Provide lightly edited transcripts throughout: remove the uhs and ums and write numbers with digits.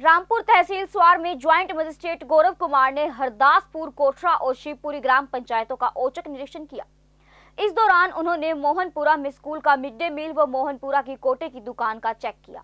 रामपुर तहसील स्वार में joint magistrate Gaurav Kumar ने हरदासपुर, कोठरा और शिवपुरी ग्राम पंचायतों का औचक निरीक्षण किया। इस दौरान उन्होंने मोहनपुरा में स्कूल का मिड डे मील व मोहनपुरा की कोटे की दुकान का चेक किया,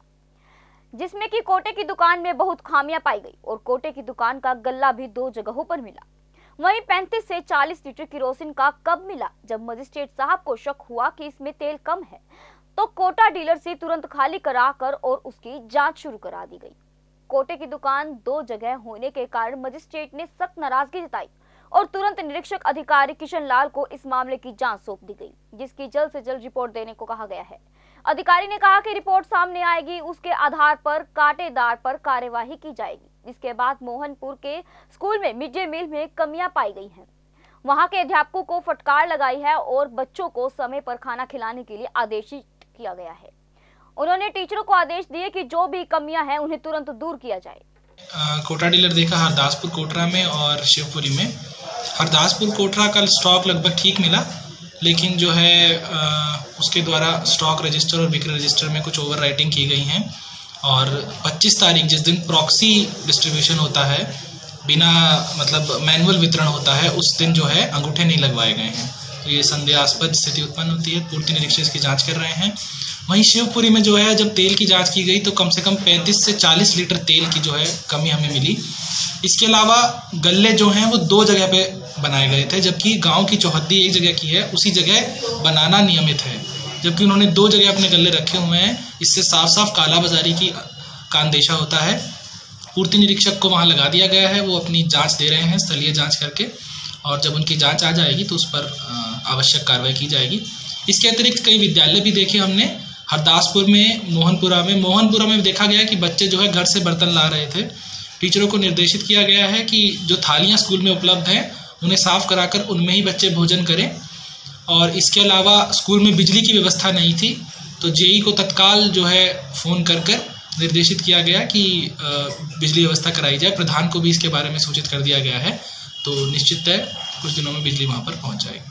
जिसमें कि कोटे की दुकान में बहुत खामियां पाई गई और कोटे की दुकान का गल्ला भी 2 जगहों पर मिला। वहीं 35 से 40 लीटर केरोसिन का कब मिला। जब मजिस्ट्रेट साहब को शक हुआ कि इसमें तेल कम है तो कोटा डीलर से तुरंत खाली कराकर और उसकी जांच शुरू करा दी गई। कोटे की दुकान 2 जगह होने के कारण मजिस्ट्रेट ने सख्त नाराजगी जताई और तुरंत निरीक्षक अधिकारी किशन लाल को इस मामले की जांच सौंप दी गई, जिसकी जल्द से जल्द रिपोर्ट देने को कहा गया है। अधिकारी ने कहा कि रिपोर्ट सामने आएगी, उसके आधार पर काटेदार पर कार्यवाही की जाएगी। इसके बाद मोहनपुर के स्कूल में मिड डे मील में कमियां पाई गई हैं। वहां के अध्यापकों को फटकार लगाई है और बच्चों को समय पर खाना खिलाने के लिए आदेशित किया गया है। उन्होंने टीचरों को आदेश दिए कि जो भी कमियां हैं उन्हें तुरंत दूर किया जाए। कोटा डीलर देखा हरदासपुर कोटरा में और शिवपुरी में। हरदासपुर कोटरा का स्टॉक लगभग ठीक मिला, लेकिन जो है उसके द्वारा स्टॉक रजिस्टर और बिक्री रजिस्टर में कुछ ओवर राइटिंग की गई हैं और 25 तारीख जिस दिन प्रॉक्सी डिस्ट्रीब्यूशन होता है, बिना मतलब मैनुअल वितरण होता है, उस दिन जो है अंगूठे नहीं लगवाए गए हैं। तो ये संदेहास्पद स्थिति उत्पन्न होती है। पूर्ति निरीक्षक इसकी जांच कर रहे हैं। वहीं शिवपुरी में जो है जब तेल की जांच की गई तो कम से कम 35 से 40 लीटर तेल की जो है कमी हमें मिली। इसके अलावा गल्ले जो हैं वो 2 जगह पे बनाए गए थे, जबकि गांव की चौहद्दी एक जगह की है, उसी जगह बनाना नियमित है, जबकि उन्होंने 2 जगह अपने गल्ले रखे हुए हैं। इससे साफ साफ कालाबाजारी का अंदेशा होता है। पूर्ति निरीक्षक को वहाँ लगा दिया गया है, वो अपनी जाँच दे रहे हैं स्थलीय जाँच करके, और जब उनकी जाँच आ जाएगी तो उस पर आवश्यक कार्रवाई की जाएगी। इसके अतिरिक्त कई विद्यालय भी देखे हमने, हरदासपुर में, मोहनपुरा में देखा गया कि बच्चे जो है घर से बर्तन ला रहे थे। टीचरों को निर्देशित किया गया है कि जो थालियां स्कूल में उपलब्ध हैं उन्हें साफ कराकर उनमें ही बच्चे भोजन करें। और इसके अलावा स्कूल में बिजली की व्यवस्था नहीं थी तो जेई को तत्काल जो है फ़ोन कर निर्देशित किया गया कि बिजली व्यवस्था कराई जाए। प्रधान को भी इसके बारे में सूचित कर दिया गया है, तो निश्चित है कुछ दिनों में बिजली वहाँ पर पहुँच जाएगी।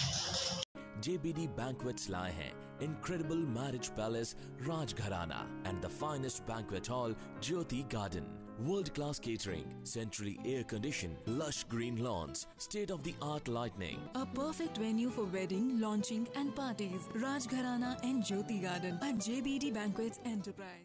JBD Banquets लाए हैं incredible marriage palace Rajgharana and the finest banquet hall Jyoti Garden. World-class catering, centrally air-conditioned, lush green lawns, state-of-the-art lighting. A perfect venue for wedding, launching and parties. Rajgharana and Jyoti Garden at JBD Banquets Enterprise.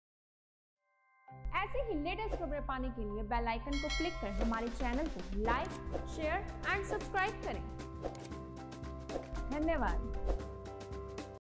ऐसे ही latest खबरें पाने के लिए bell icon को click कर हमारे channel को like, share and subscribe करें। धन्यवाद।